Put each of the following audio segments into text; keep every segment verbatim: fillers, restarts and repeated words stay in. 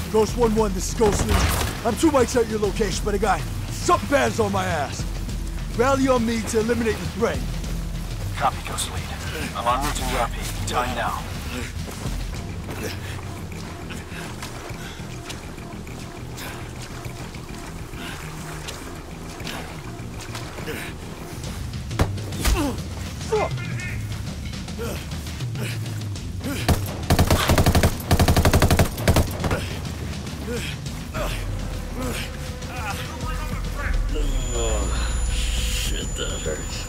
Ghost one one, this is Ghost Lead. I'm two mics at your location, but I got something bad's on my ass. Rally on me to eliminate the threat. Copy, Ghost Lead. I'm en route to the R P. Tell you now. Oh, shit, that hurts.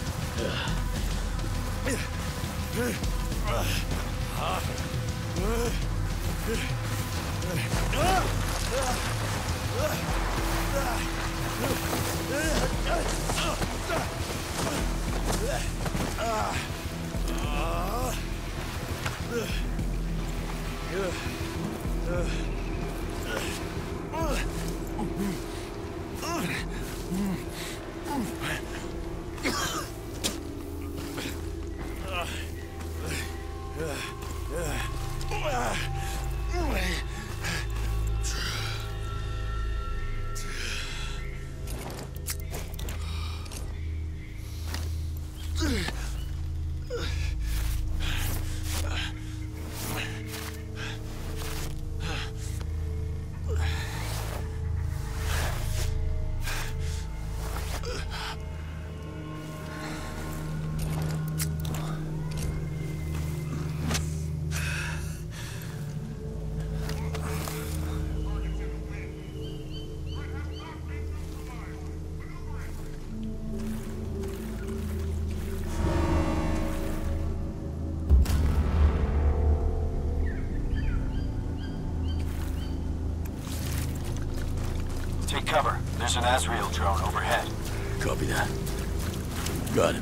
Take cover. There's an Azrael drone overhead. Copy that. Got it.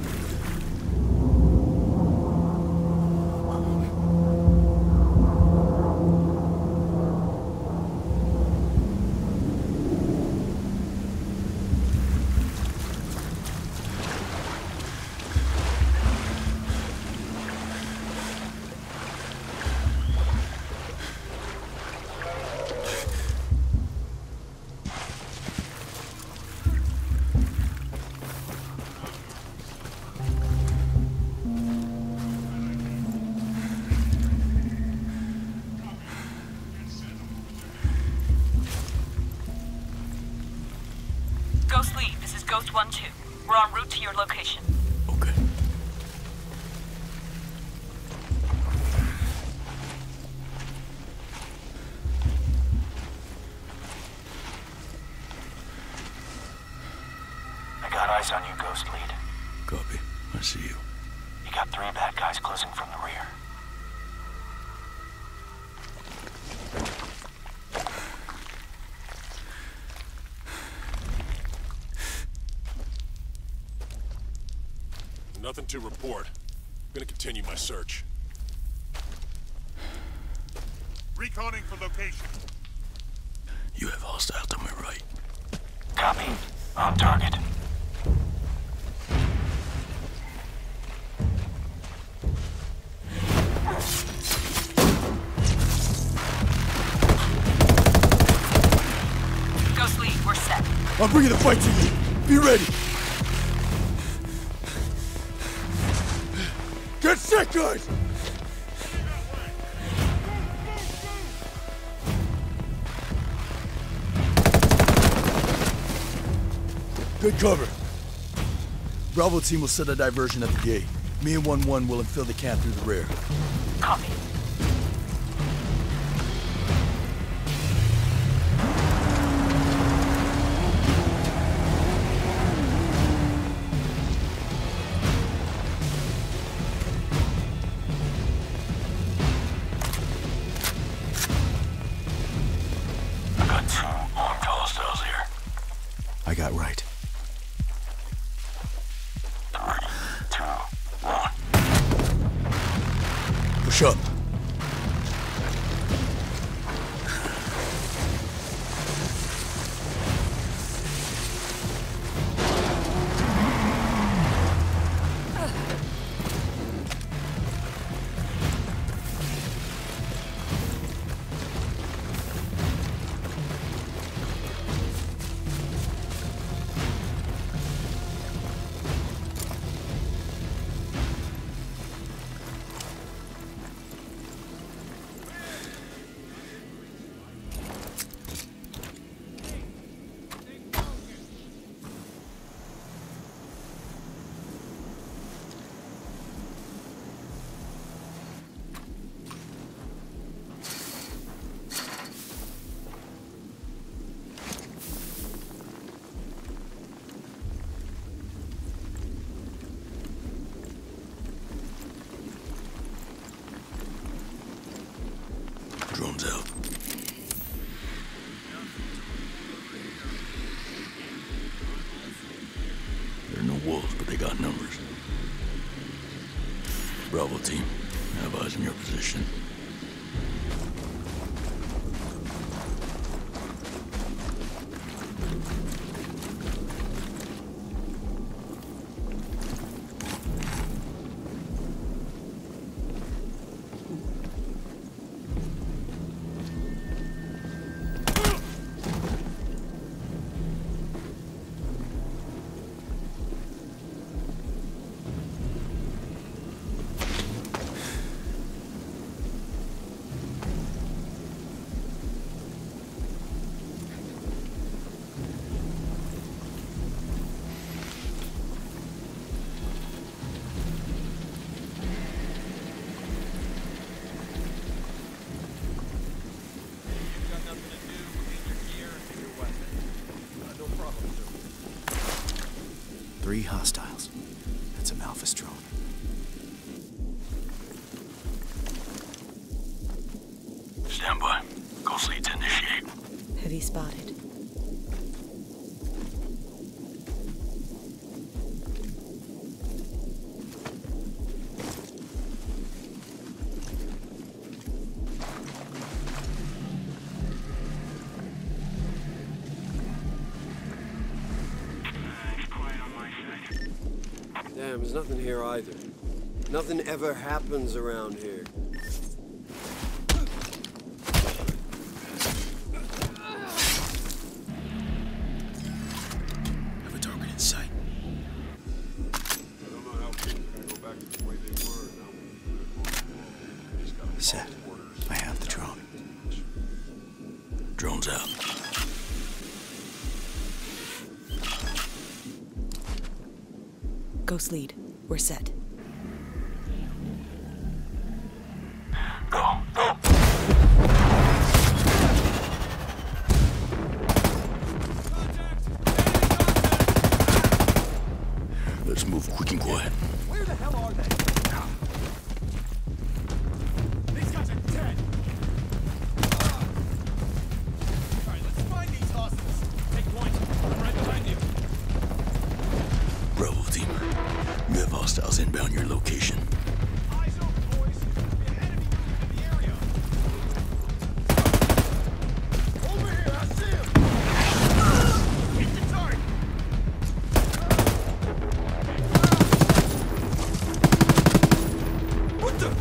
Ghost Lead, this is Ghost one two. We're en route to your location. Okay. I got eyes on you, Ghost Lead. Copy. I see you. You got three bad guys closing from the rear. Nothing to report. I'm gonna continue my search. Reconning for location. You have hostile to my right. Copy. On target. Ghost Lead, we're set. I'm bringing the fight to you. Be ready. Get set, guys! Good cover. Bravo team will set a diversion at the gate. Me and one one will infill the camp through the rear. Copy. I got right. Three, two, one. Push up. Bravo team. Have eyes in your position. Three hostiles. That's a Malphas drone. Stand by. Ghost lead to initiate. Heavy spotted. Damn, there's nothing here either. Nothing ever happens around here. Have a target in sight. I don't know how things are gonna go back to the way they were. Now we just gotta Set. follow orders. I have the drone. Drone's out. Ghost lead. We're set. Go, go. Let's move quick and quiet. Where the hell are they? These guys are dead. All right, let's find these hostiles. Take point. I'm right behind you. Bravo team. You have hostiles inbound your location. Eyes open, boys. An enemy moving in the area. Over here, I see him. Hit the target. What the?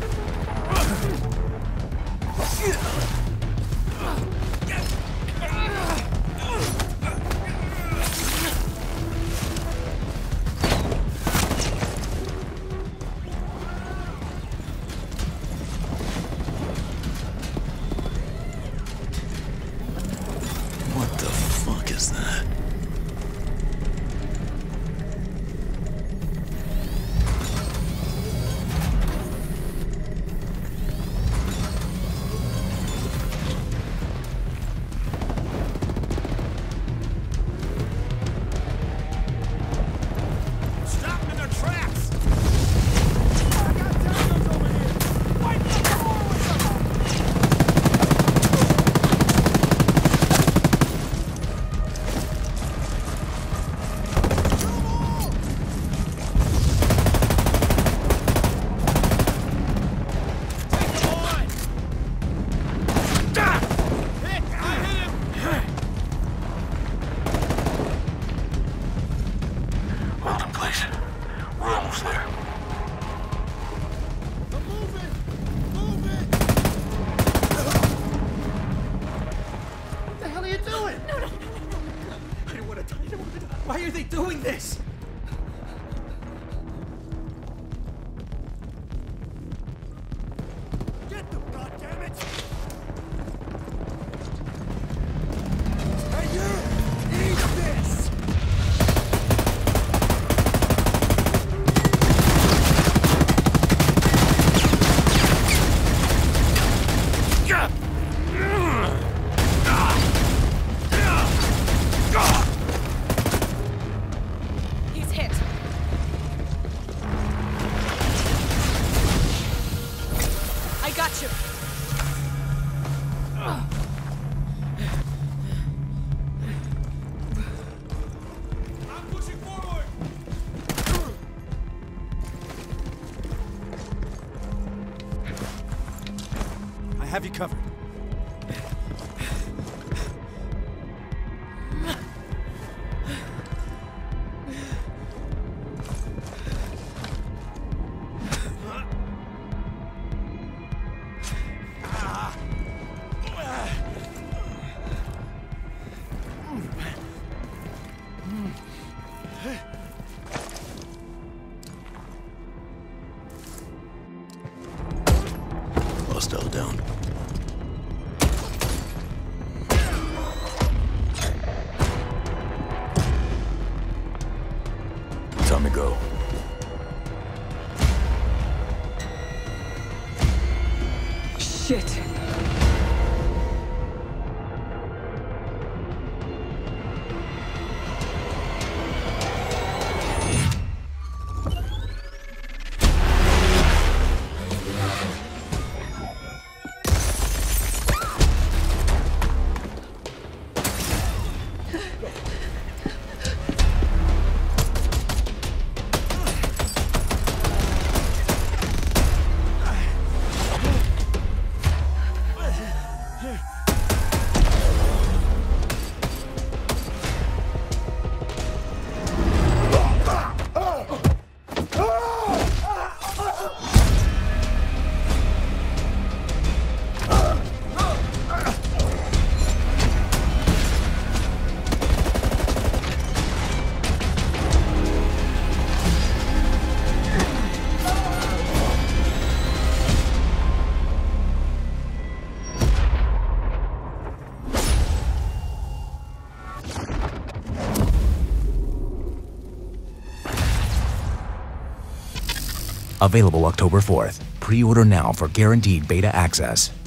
What the fuck is that? Stop them in their tracks! I got Daniels over here! Fight the floor with them! Take them on! Ah! Hit! I hit him! Hold in place. We're almost there. I'm moving! Moving! What the hell are you doing? No, no, no, no, no. I don't want to die. I don't want to die. Why are they doing this? Get them, goddammit! Hey, you! Eat this! He's hit. I got you. I'm pushing forward! have you covered. Hostile down. Time to go. Shit. Available October fourth. Pre-order now for guaranteed beta access.